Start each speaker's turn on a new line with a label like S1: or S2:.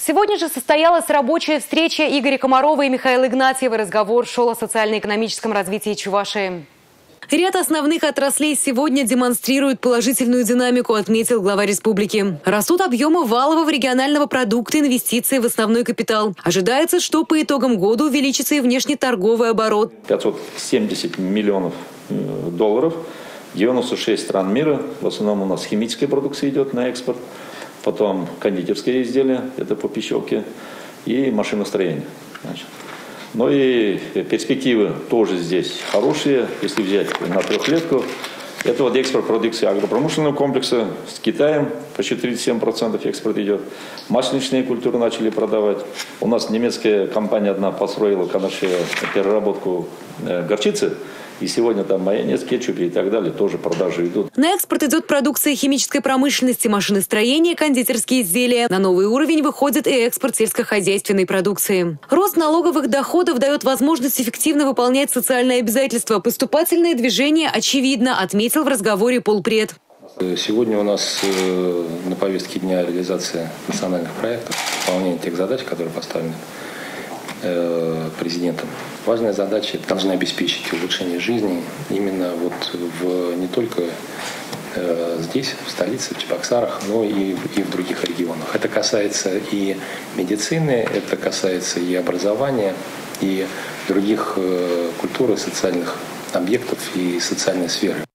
S1: Сегодня же состоялась рабочая встреча Игоря Комарова и Михаила Игнатьева. Разговор шел о социально-экономическом развитии Чувашии. Ряд основных отраслей сегодня демонстрируют положительную динамику, отметил глава республики. Растут объемы валового регионального продукта, инвестиции в основной капитал. Ожидается, что по итогам года увеличится и внешнеторговый оборот.
S2: 570 миллионов долларов, 96 стран мира, в основном у нас химическая продукция идет на экспорт, потом кондитерские изделия, это по пищевке, и машиностроение. Но и перспективы тоже здесь хорошие, если взять на трехлетку. Это вот экспорт продукции агропромышленного комплекса с Китаем, почти 37% экспорт идет. Масличные культуры начали продавать. У нас немецкая компания одна построила переработку горчицы. И сегодня там майонез, кетчуп и так далее тоже продажи идут.
S1: На экспорт идет продукция химической промышленности, машиностроения, кондитерские изделия. На новый уровень выходит и экспорт сельскохозяйственной продукции. Рост налоговых доходов дает возможность эффективно выполнять социальные обязательства. Поступательное движение очевидно, отметил в разговоре полпред.
S3: Сегодня у нас на повестке дня реализация национальных проектов, выполнение тех задач, которые поставлены президентом. Важная задача должна обеспечить улучшение жизни именно не только здесь, в столице, в Чебоксарах, но и в других регионах. Это касается и медицины, это касается и образования, и других культур и социальных объектов и социальной сферы.